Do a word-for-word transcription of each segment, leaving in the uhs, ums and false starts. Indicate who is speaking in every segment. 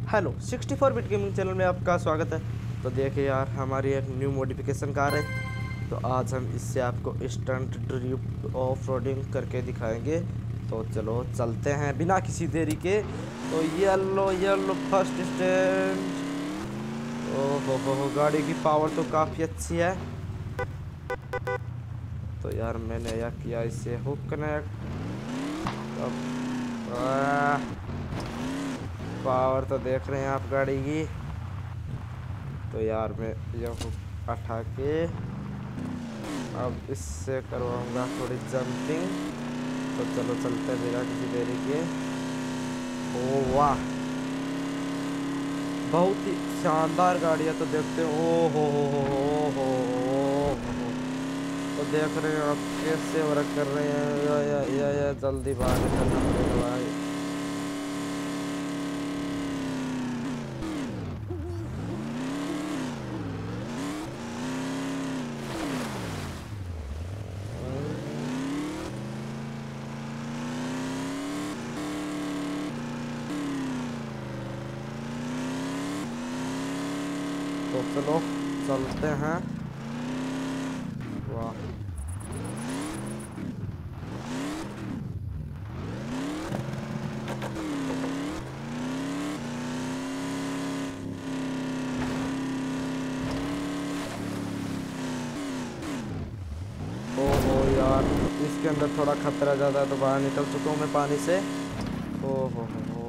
Speaker 1: Hello sixty four bit gaming channel में आपका स्वागत है। तो देखिए यार, हमारी एक न्यू मॉडिफिकेशन कार है। तो आज हम इससे आपको स्टंट ड्रिफ्ट ऑफ रोडिंग करके दिखाएंगे। तो चलो चलते हैं बिना किसी देरी के। तो येलो येलो फर्स्ट स्टैंड। ओहो हो हो गाड़ी की पावर तो काफ़ी अच्छी है। तो यार मैंने यह किया इसे हुक कनेक्ट। अब पावर तो देख रहे हैं आप गाड़ी की। तो यार मैं यह हुक उठा के अब इससे करवाऊंगा थोड़ी जंपिंग। तो चलो चलते हैं बिना किसी देरी के। ओ वाह, बहुत ही शानदार गाड़ी है। तो देखते हैं। ओ हो हो हो हो हो हो तो देख रहे हैं आप कैसे वर्क कर रहे हैं। या या या, या जल्दी बाहर निकलना पड़ेगा भाई। तो चलो चलते हैं। वाह, ओहो यार, इसके अंदर थोड़ा खतरा ज़्यादा है तो बाहर निकल चुका हूँ मैं पानी से। ओहो हो हो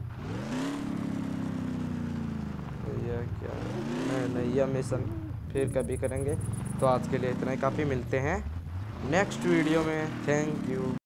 Speaker 1: ये क्या, नहीं नहीं, यह मिशन फिर कभी करेंगे। तो आज के लिए इतना ही काफ़ी। मिलते हैं नेक्स्ट वीडियो में। Thank you.